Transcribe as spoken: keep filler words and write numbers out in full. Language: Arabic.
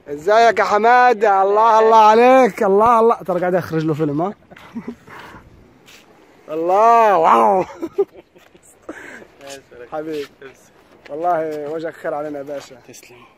ازيك يا حماده؟ الله الله عليك، الله الله، ترى قاعد اخرج له فيلم. ها الله واو حبيبي والله وجهك خير علينا يا باشا. تسلم.